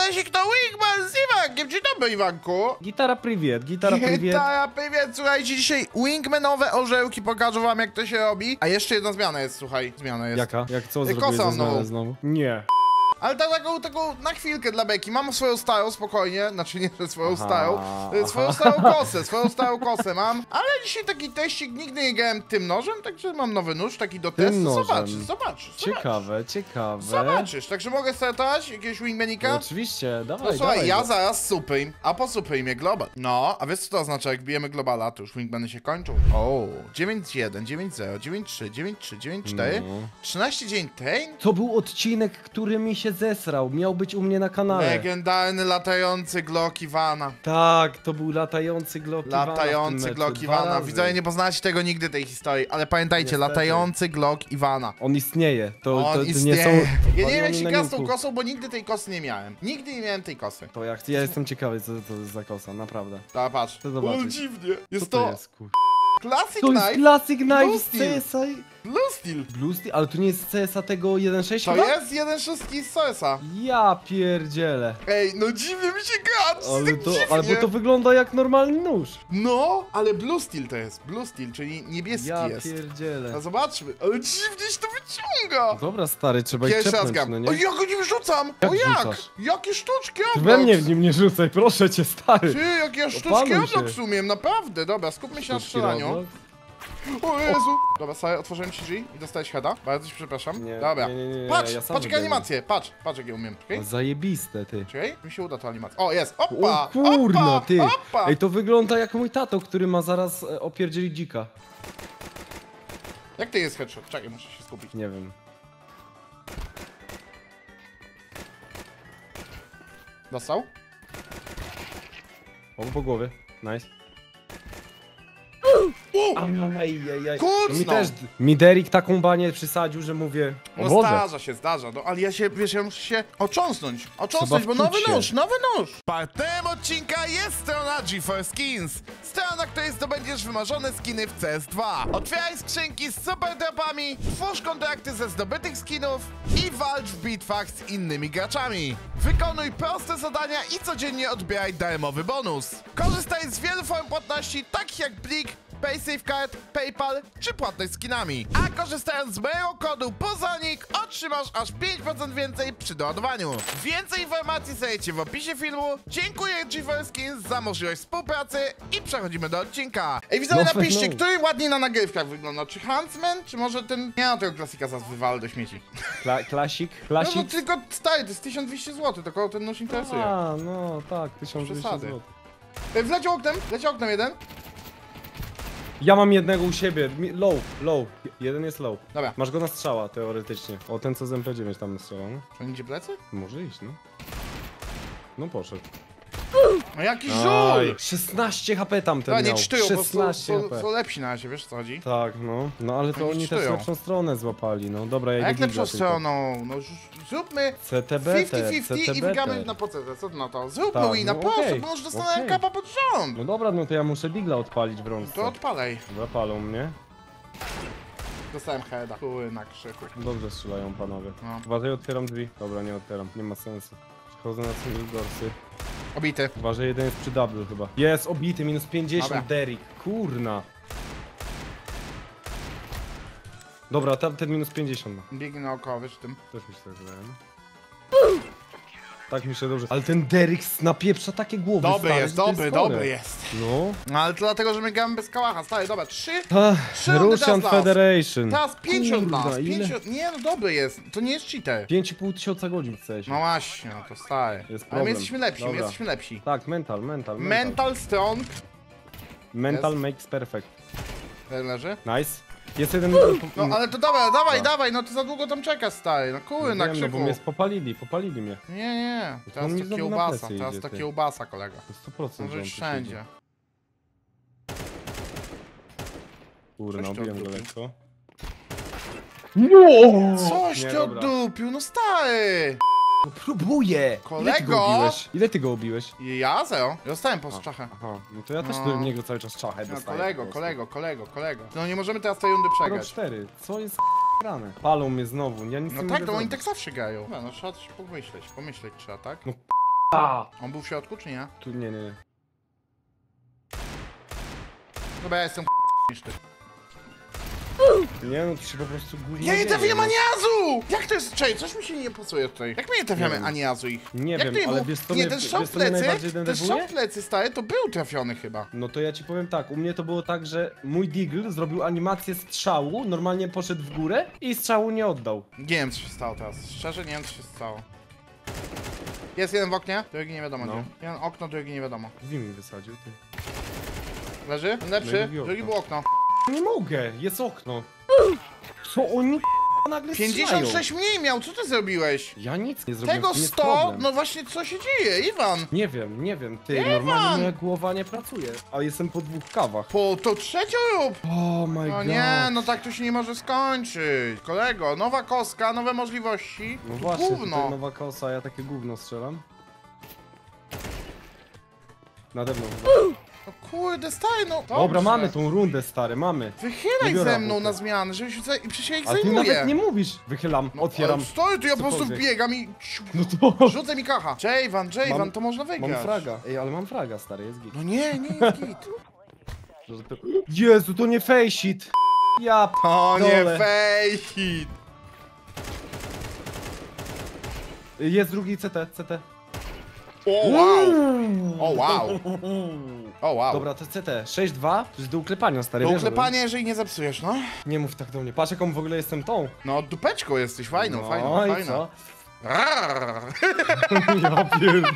Kolezik to Wingman z Iwankiem. Dzień dobry, Iwanku. Gitara привет, gitara привет. Gitara привет. Słuchajcie, dzisiaj Wingmanowe orzełki, pokażę wam jak to się robi. A jeszcze jedna zmiana jest, słuchaj. Zmiana jest. Jaka? Jak co Kosą zrobiłeś za zmianę nową. znowu? Nie. Ale taką na chwilkę dla beki. Mam swoją starą, spokojnie. Znaczy nie, że swoją starą. Swoją starą kosę mam. Ale dzisiaj taki teścik, nigdy nie grałem tym nożem, także mam nowy nóż, taki do testu. Zobaczysz. Ciekawe. Zobaczysz, także mogę startować jakiegoś Wingmanika? No, oczywiście, No dawaj, słuchaj, dawaj. ja zaraz Supreme, a po Supreme Global. No, a wiesz co to oznacza, jak bijemy Globala, to już Wingmany się kończą. O, 9-1, 9-0, 9-3, 9-3, 9-4, No. 13 dzień train? To był odcinek, który mi się zesrał. Miał być u mnie na kanale. Legendarny latający Glock Ivana. Tak, to był latający Glock Ivana. Latający Glock Ivana. Widzowie, nie poznacie tego nigdy, tej historii, ale pamiętajcie, Niestety. latający Glock Ivana. On istnieje. To istnieje. nie są... Ja nie wiem, jak się na gra z tą ninku. kosą, bo nigdy tej kosy nie miałem. Nigdy nie miałem tej kosy. To ja jestem ciekawy, co to jest za kosa, naprawdę. Dobra, patrz. Chcę zobaczyć. O, dziwnie. Co Jest to to jest, kur... Classic To jest Knife Classic Blue Knife z Steel. CSa. Blue Steel. Blue Steel? Ale to nie jest CSa tego 1.6 To chyba? jest jeden szóstki z Soesa. Ja pierdzielę. Ej, no dziwnie mi się gra, Albo to wygląda jak normalny nóż. No, ale Blue Steel to jest. Blue Steel, czyli niebieski Ja jest. pierdzielę. No zobaczmy. Ale dziwnie się to wyciąga. Dobra, stary, trzeba ich Pierwszy raz czepnąć, gram. no nie? O, ja go nim rzucam! Jak O jak? rzucasz? Jakie sztuczki Ty Roblox? we mnie w nim nie rzucaj, proszę cię, stary. Ty, jakie ja sztuczki Opanuj Roblox się. umiem, naprawdę. Dobra, skupmy się na Sztuczki strzelaniu. Roblox? O Jezu. Dobra, sobie otworzyłem ci drzwi i dostałeś heada. Bardzo ci przepraszam. Nie, Dobra. nie, Patrz, ja sam patrz jakie wybiegłem. animacje. Patrz jak je umiem. Czekaj. O, zajebiste, ty. Czekaj, mi się uda to animację. O, jest. Opa! O kurna, opa, ty. Opa. Ej, to wygląda jak mój tato, który ma zaraz opierdzielić dzika. Jak to jest headshot? Czekaj, muszę się skupić. Nie wiem. Dostał? O, po głowie. Nice. Ajajajaj. Kucnął. Mi Derek taką banię przysadził, że mówię, o No Boże. zdarza, no ale ja się, wiesz, ja muszę się ocząsnąć, Trzeba bo nowy wczuć się. nóż. Partnerem odcinka jest strona GeForce Skins, strona, na której zdobędziesz wymarzone skiny w CS2. Otwieraj skrzynki z super dropami, twórz kontrakty ze zdobytych skinów i walcz w bitwach z innymi graczami. Wykonuj proste zadania i codziennie odbieraj darmowy bonus. Korzystaj z wielu form płatności, takich jak Blik, PaySafeCard, PayPal czy płatność skinami. A korzystając z mojego kodu POZONIK otrzymasz aż 5% więcej przy doładowaniu. Więcej informacji znajdziecie w opisie filmu. Dziękuję GeForce Skins za możliwość współpracy i przechodzimy do odcinka. Ej, widzowie, No, napiszcie, no. który ładniej na nagrywkach wygląda. Czy Huntsman, czy może ten... Nie mam tego klasika, zaraz wywalę do śmieci. Klasik? No to tylko stary, to jest 1200 zł, to kogo ten nóż interesuje. A, no tak, 1200 Przesady. zł. Ej, wleciał oknem jeden. Ja mam jednego u siebie, low. Jeden jest low. Dobra. Masz go na strzała, teoretycznie. O, ten co z MP9 tam strzelał, no? To idzie plecy? Może iść, no. No poszedł. No jaki Oj, żul! 16 HP tamten Dobra, nie miał. czytują, po prostu 16 HP. są lepsi na razie, wiesz co chodzi? Tak, no. No ale to Oni oni też czytują. lepszą stronę złapali, no. Dobra, ja A idę jak gigla lepszą tylko. stroną? No zróbmy CTB, 50-50 i wygramy na procesę, co ty na to? Zróbmy Tak, wina, no proszę, okej, bo już dostanę okej. kapa pod rząd! No dobra, no to ja muszę digla odpalić w rączce. To odpalej. Dobra, palą mnie. Dostałem heada. Kuły na krzyku. Dobrze strzelają panowie. No. Uważaj, otwieram drzwi. Dobra, nie otwieram, nie ma sensu. Przychodzę na Dorsy. Obity. Uważaj, jeden jest przy double chyba. Jest obity, minus 50, Dobra. Derek. Kurna. Dobra, ten minus 50 ma. Biegnij naokoło, wiesz tym. Też mi się tak wydaje. no. Tak mi się dobrze. Ale ten Derek napieprza takie głowy, Dobry stary, jest, że to chore. dobry jest. No. No ale to dlatego, że my gramy bez kałacha, stary, dobra, 3 rundy Russian teraz. Federation. Teraz 50 Kurna, nas, ile? 50... Nie no, dobry jest, to nie jest cheater. 5500 godzin w CS. No właśnie, no to stary. Jest Ale my problem. jesteśmy lepsi, my Dobra. jesteśmy lepsi. Tak, mental. Mental strong. Mental Jest. makes perfect. Leży. Nice. Jest jeden... No ale to dawaj, no to za długo tam czeka, stary. No kury na Wiem, no krzyku. bo mnie popalili mnie. Nie. Teraz on mi to znowu na kiełbasa, plecy teraz idzie, to ty. kiełbasa, kolego. To 100% Może że on już tu wszędzie. siedzi. Kurde, Coś tu nabiłem go oddupił. lekko. Coś Nie, ty dobra. oddupił, no stary! No próbuję! Kolego! Ile ty go obiłeś? Ja zero. Ja dostałem po strzachę. Aha, no to ja też No. do niego cały czas czachę No dostaję. kolego. No nie możemy teraz tej rundy Pro przegrać. 4, co jest grane? Palą mnie znowu, ja nic No nie tak, mogę to oni zrobić. tak zawsze grają. No trzeba coś pomyśleć trzeba, tak? No, On był w środku, czy nie? Tu nie. Dobra, ja jestem niż ty. Nie no, to się po prostu gówno Ja nie dzieje, trafiłem no. ani razu! Jak to jest? Czekaj, coś mi się nie pasuje tutaj. Jak my nie trafiamy Nie wiem. ani razu ich? Nie Jak wiem, to nie ale było? wiesz co Nie, mnie- ten strzał wiesz, w co mnie plecy, najbardziej ten denerwuje? strzał w plecy, stary, to był trafiony chyba. No to ja ci powiem tak, u mnie to było tak, że mój Deagle zrobił animację strzału, normalnie poszedł w górę i strzału nie oddał. Nie wiem, co się stało teraz. Szczerze, nie wiem, co się stało. Jest jeden w oknie, drugi nie wiadomo No. gdzie. Jeden okno, drugi nie wiadomo. Drzwi mi wysadził, ty. Leży? No Lepszy? i drugi Drugi okno. było okno. Nie mogę, jest okno. Co oni nagle strzelają? 56 mniej miał, co ty zrobiłeś? Ja nic nie zrobiłem, Tego to nie jest 100, problem. no właśnie co się dzieje, Iwan? Nie wiem, ty, normalnie moja głowa nie pracuje. A jestem po 2 kawach. Po to trzecią rób! Oh my No god. nie, no tak to się nie może skończyć. Kolego, nowa kostka, nowe możliwości. No To właśnie, gówno. tutaj nowa kosa, ja takie gówno strzelam. Nade mną. No kurde, stary, no Dobra, dobrze. mamy tą rundę, stary, mamy. Wychylaj Nie biorę ze mną buty. na zmianę, żebyśmy sobie... I przecież ja ich A ty zajmuję. nawet nie mówisz. Wychylam, No, otwieram. ale Stary, to ja po prostu Cokolwiek. wbiegam i... No to... Rzucę mi kacha. Jayvan, Mam- to można wygrać. Mam fraga. Ej, ale mam fraga, stary, jest git. No nie, nie jest git. Jezu, to nie face it. Ja To nie Dole. fake it. Jest drugi CT. O wow. O wow. O wow. Dobra, to CT. 6-2. To jest do uklepania, stary. Do wiesz o tym? uklepania, jeżeli nie zepsujesz, no. Nie mów tak do mnie. Patrz, jaką w ogóle jestem tą. No, dupeczką jesteś, fajną, No fajną, i fajną. co? Rarr. Ja pierd...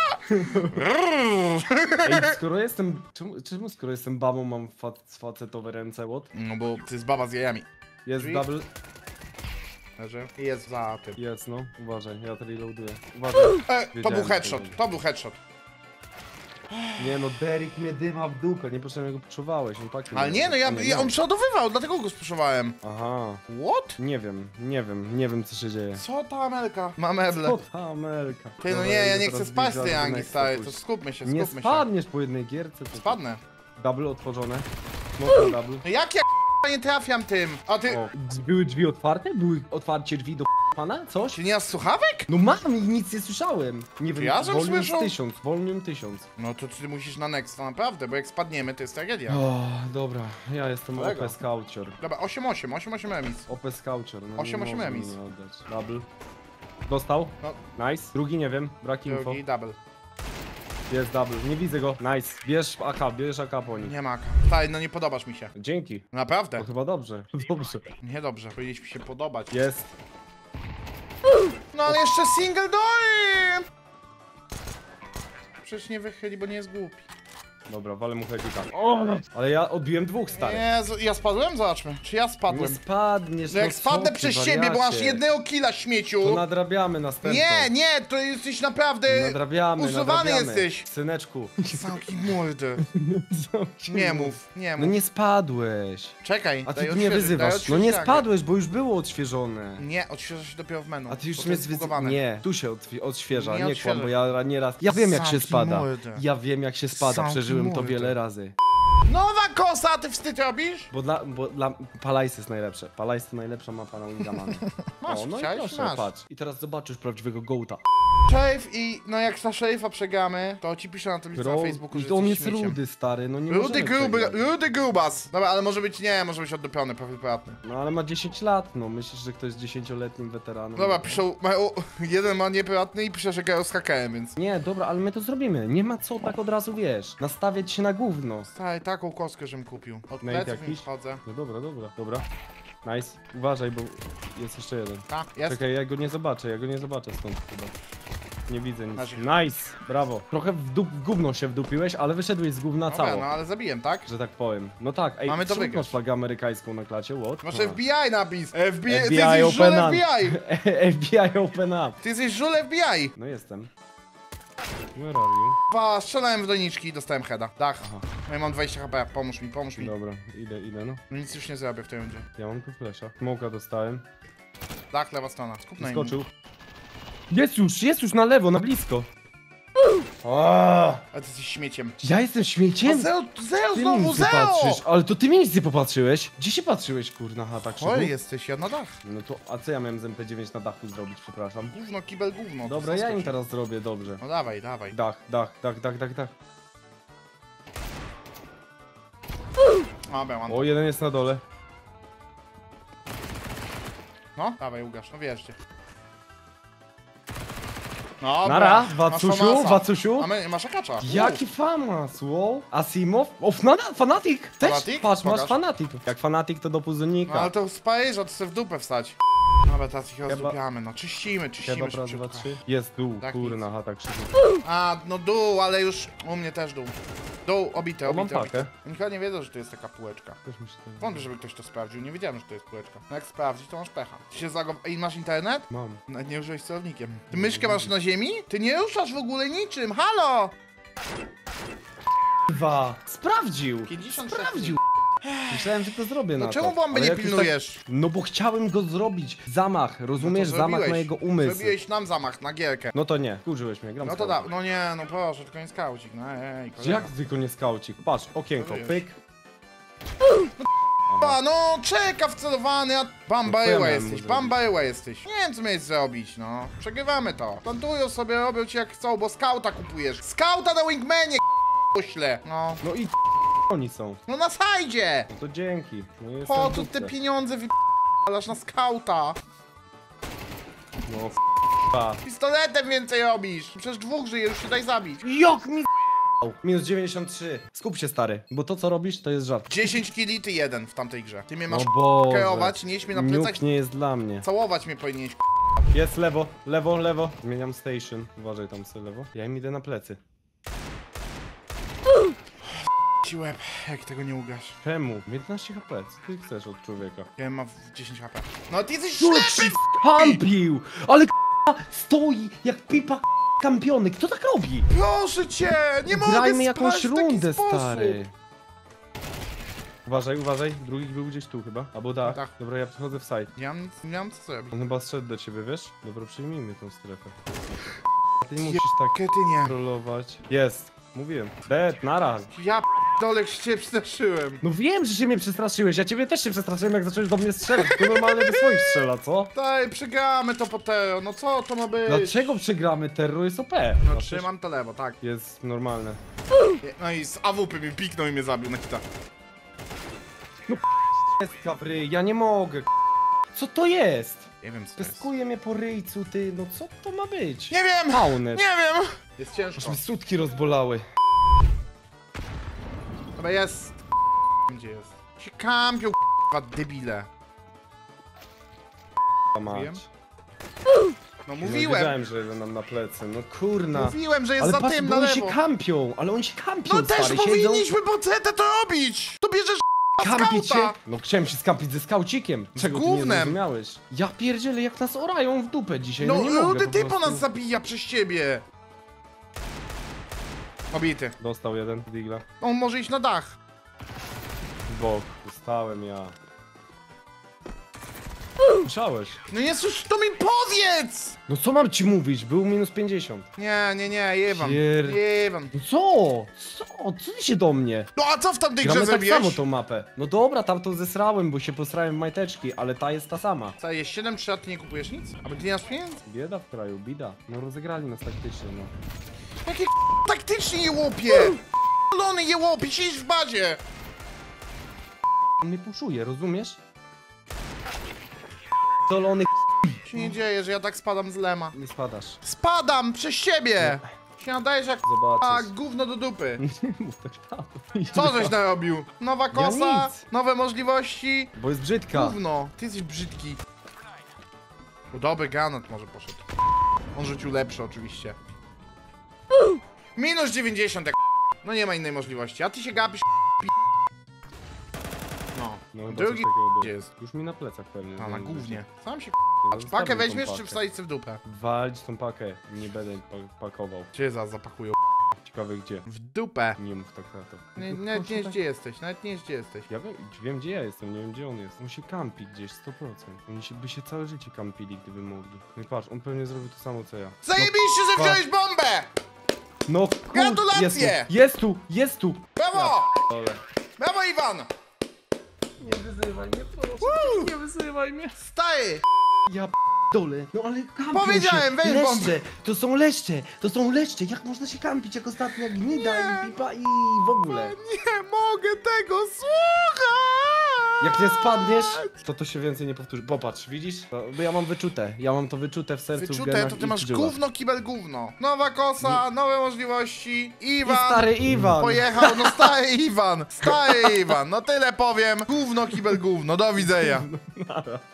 Ej, skoro jestem... Czemu skoro jestem babą mam facetowe ręce, what? No bo to jest baba z jajami. Jest Drzwi? double... Leży. I jest za tym. Jest, no. Uważaj, ja to reloaduję. Uważaj. To Wiedziałem, był że headshot, będzie. to był headshot. Nie no, Derek mnie dyma w dupę, nie potrzebnie go poczuwałeś, on taki... Ale nie, no on przeładowywał, dlatego go spuszowałem. Aha, What? nie wiem co się dzieje. Co ta Amelka? Ma meble. Co ta Amelka? Ty, no Dobra, nie, ja idę nie teraz chcę spać z tej Blizzard Angi, Next stary, to pójść. skupmy się, Nie skupmy się. spadniesz po jednej gierce. To... Spadnę. Double otworzone. Smoke double. No jak ja nie trafiam tym? A ty... O, były drzwi otwarte? Były otwarcie drzwi do pana? Coś? Ty nie masz słuchawek? No mam i nic nie słyszałem. Nie wiem, Ja żem volume słyszał? 1000, volume 1000. No to ty musisz na next, naprawdę, bo jak spadniemy, to jest tragedia. O, dobra, ja jestem Kolego. OP Scoucher. Dobra, 8-8 emis. OP Scoucher, no 8 nie można emis. mi oddać. Double. Dostał? Nice. Drugi nie wiem, brak info. Drugi double. Jest double, nie widzę go. Nice. Bierz AK po nim. Nie ma. Stary, no nie podobasz mi się. Dzięki. Naprawdę. To chyba dobrze. Dobrze. Niedobrze, powinieneś mi się podobać. Jest. No ale jeszcze single dory! Przecież nie wychyli, bo nie jest głupi. Dobra, walę mu hekika. O! Ale ja odbiłem 2, stary. Jezu, ja spadłem? Zobaczmy. Czy ja Nie spadłem? spadniesz, No jak co spadnę ty, przez wariacie. ciebie, bo masz jednego killa, śmieciu! To nadrabiamy następną. Nie, to jesteś naprawdę... Nadrabiamy, usuwany nadrabiamy. jesteś. Syneczku. Zamknij mordę. Nie mów, nie No mów. nie spadłeś. Czekaj, A ty daj tu nie odświeżyć, daj wyzywasz. No nie odświeżyć spadłeś, bo już było odświeżone. Nie, odświeża się dopiero w menu. A ty już bo to mnie jest zbugowane. Nie, tu się odświeża, Nie nie odświeżaj. kłam, bo ja nieraz... Ja wiem jak się Zamknij spada. mordę. Ja wiem jak się spada, Zamknij przeżyłem to mordę. wiele razy. Nowa kosa, ty wstyd robisz? Bo dla Palais jest najlepsze. Palais to najlepsza mapa na Wingamanie. Masz, O, no i chciałeś, proszę, masz. patrz. I teraz zobaczysz prawdziwego gołta. Sheriff i no jak na Sherifa przegramy, to ci piszę na tablicy na Facebooku, że I on jesteś jest śmieciem. rudy, stary, no nie Rudy możemy przegrać. Rudy Grubas. Dobra, ale może być, nie, może być oddupiony, prywatny. No ale ma 10 lat, no. Myślisz, że ktoś jest 10-letnim weteranem? Dobra, piszą, jeden ma nieprywatny i pisze, że grają z hakerem, więc... Nie, dobra, ale my to zrobimy. Nie ma co tak od razu, wiesz, nastawiać się na gówno. Stary, taką kostkę, żebym kupił. Od Nate pleców mi jakiś? wchodzę. No dobra. Nice. Uważaj, bo jest jeszcze jeden. A, jest? Czekaj, ja go nie zobaczę stąd chyba. Nie widzę nic. Znaczy- Nice, brawo. Trochę w gówno się wdupiłeś, ale wyszedłeś z gówna Dobra, cało. no ale zabijem, tak? Że tak powiem. No tak, ej, Mamy to czemu wygrać. masz flagę amerykańską na klacie, what? Masz FBI napis. FBI, ty FBI jesteś żul open up. FBI. FBI open up. Ty jesteś żul FBI. No jestem. Where are you? Strzelałem w doniczki i dostałem heada. Dach. Aha. No i mam 20 HP, pomóż mi. Dobra, idę, no. No nic już nie zrobię w tej rundzie. Ja mam tu flesza. Smoka dostałem. Dach, lewa strona. Skup na nim. Skoczył. Jest już na lewo, na blisko. A ty jesteś śmieciem. ja jestem śmieciem? Zeo Ty mi znowu, nic nie Zeo! patrzysz, ale to ty mi nic nie popatrzyłeś. Gdzie się patrzyłeś, kurna, tak Chory Krzychu? jesteś, ja na dach. No to, a co ja miałem z MP9 na dachu zrobić, przepraszam? Gówno, kibel, gówno. to Dobra, ja zaskoczy. im teraz zrobię, dobrze. No dawaj, dawaj. Dach. Dobra, mam. O, jeden jest na dole. No, dawaj, ugasz, no wierzcie. No, Nara, masz Wacusiu, Famasa. Wacusiu. A my, masz akacza. Jaki famas, wow. Asimow? O, Fanatic! Też? Fanatic? Patrz, masz Pokaż. Fanatic. Jak Fanatic to do No puzonika. ale to z Paryża, to sobie w dupę wstać. Dobra, teraz ich rozdupiamy, no czyścimy Chyba szybciutko. raz, dwa, trzy. Jest dół, Tak, kurna, tak Krzychu. A, no dół, ale już u mnie też dół. Dół, obite, O, mam obite, pakę. obite. Oni chyba nie wiedzą, że to jest taka półeczka. Też mi się tak- Wątpię, żeby ktoś to sprawdził, nie wiedziałem, że to jest półeczka. No jak sprawdzić, to masz pecha. Ty się Ej, masz internet? Mam. Nawet nie użyłeś celownikiem. Ty myszkę masz na ziemi? Ty nie ruszasz w ogóle niczym, halo! Sprawdził! 50 Sprawdził! Myślałem, że to zrobię No na czemu to. bomby ale nie jak już pilnujesz? Tak... No bo chciałem go zrobić. Zamach, rozumiesz? No to Zamach zrobiłeś. na jego umysł. Zrobiłeś nam zamach na gierkę. No to nie, kurzyłeś mnie, gram No to skaucik. da, no nie, no proszę, tylko nie skaucik, no ej, kolego. Jak tylko nie skaucik? Patrz, okienko, No wiesz. pyk. A, no czeka wcelowany, a No bamba co ja eła miałem jesteś, mu bamba eła jesteś. Nie wiem co miałeś zrobić, no. Przegrywamy to. Plantują sobie, robią ci jak chcą, bo skauta kupujesz. Skauta na wingmanie, pośle. No. No i oni są. No na sajdzie! No to dzięki. No jestem Po w co dupce. te pieniądze wypalasz na skauta? No f***a. Pistoletem więcej robisz. Przecież dwóch żyje, już się daj zabić. Jak mi Minus 93. Skup się, stary, bo to co robisz to jest żart. 10 killi, ty jeden w tamtej grze. Ty mnie masz O Boże. kierować, nieś mnie na plecach, Nuke nie jest dla mnie. całować mnie powinieneś. Jest lewo, lewo, lewo. Zmieniam station. Uważaj tam sobie lewo. Ja im idę na plecy. Ci łeb, jak tego nie ugasz. Czemu? 15 HP. Co ty chcesz od człowieka? Ja mam 10 HP. No ty jesteś No ślepy! kampił! Ale stoi jak pipa kampiony. Kto tak robi? Proszę cię! Nie mogę Grajmy spać jakąś w taki rundę, sposób. stary. Uważaj, uważaj. Drugi był gdzieś tu chyba. Albo dach. Tak. Dobra, ja przychodzę w side. Nie mam co zrobić. On chyba zszedł do ciebie, wiesz? Dobra, przyjmijmy tą strefę. Ty nie musisz tak Ketynie. trollować. Jest. Mówiłem. Dead, naraz. Ja p***dolek się przestraszyłem. No wiem, że się mnie przestraszyłeś. Ja ciebie też się przestraszyłem, jak zacząłeś do mnie strzelać. To normalnie do swoich strzela, co? Daj, przegramy to po tero, no co to ma być? Dlaczego przegramy? Terror jest OP. No Znaczy, trzymam to lewo, tak. jest normalne. No i z AWP mi piknął i mnie zabił na hita. Jest kabry, ja nie mogę. Co to jest? Nie wiem co to jest. Peskuje mnie po ryjcu, ty. No co to ma być? Nie wiem! Paunet. Nie wiem! Jest Aż ciężko. mi sutki rozbolały. Dobra, jest. Gdzie jest? Się kampią, k***a, debile. Mać. No No, mówiłem! wiedziałem, że jeden nam na plecy. No kurna. Mówiłem, że jest Ale za patrz, tym bo na oni się lewo. kampią, ale oni się kampią, No też stary, powinniśmy po CT to robić! To bierzesz Kampić się? skauta. No chciałem się skampić ze skaucikiem. Czego ty nie gównem. zrozumiałeś? Ja pierdzielę, jak nas orają w dupę dzisiaj, No, no nie mogę rudy po typo prostu. nas zabija przez ciebie! Obity. Dostał jeden, digla. On może iść na dach. W bok, dostałem ja. Słyszałeś? No nie słysz, to mi powiedz! No co mam ci mówić? Był minus 50. Nie, jewam. Pier- Jewam. No co? Co ty się do mnie? No a co w tamtej grze Gramy tak zrobiłeś? samo tą mapę. No dobra, tamtą zesrałem, bo się posrałem w majteczki, ale ta jest ta sama. Co, jest 7-3, a ty nie kupujesz nic? A ty nie masz pieniędzy? Bieda w kraju, bida. No rozegrali nas taktycznie, no. Jakie taktycznie jełopie! Lony jełopie, siedzisz w bazie! On mnie puszuje, rozumiesz? Dolony Co się nie dzieje, że ja tak spadam z lema? nie spadasz. Spadam przez siebie! Się nadajesz jak Zobaczysz. gówno do dupy. Nie mów tak tam. Co żeś narobił? Nowa kosa, nic. nowe możliwości. Bo jest brzydka. Gówno, ty jesteś brzydki. O, dobry granat może poszedł. On rzucił lepszy oczywiście. Minus 90 jak no nie ma innej możliwości, a ty się gapisz no, No chyba drugi coś takiego było. gdzie jest? Już mi na plecach pewnie. A na No, gównie. Sam się no, patrz, pakę zostawię tą weźmiesz czy pakę. wsadzić sobie w dupę? Walić tą pakę. Nie będę pakował. Cię zapakują Ciekawe gdzie. w dupę. Nie mów tak na to. Nie, No, nawet nie proszę wiesz tak- gdzie jesteś, nawet nie wiesz gdzie jesteś. Ja wiem gdzie ja jestem, nie wiem gdzie on jest. On się kampi gdzieś 100%. Oni by się całe życie kampili, gdyby mogli. No i patrz, on pewnie zrobił to samo co ja. Zajebiście, że pa. wziąłeś bombę! No Gratulacje! Jest tu! Brawo! Ole. Brawo, Iwan! Nie wyzywaj mnie, proszę. Nie wyzywaj mnie. Stary! Ja dole. No ale kampią Powiedziałem, się. weź bombę. Leszcze, to są leszcze. Jak można się kampić jak ostatnia gnida i pipa i w ogóle. Nie mogę tego słuchać! Jak nie spadniesz, to się więcej nie powtórzy. Popatrz, widzisz? Bo ja mam wyczute. Ja mam to wyczute w sercu, w Wyczute, genach to i ty masz w żyłach. gówno, kibel, gówno. Nowa kosa, nowe możliwości. I Iwan stary Iwan. pojechał, no stary Iwan. Stary Iwan, no tyle powiem. Gówno, kibel, gówno. Do widzenia. Nara.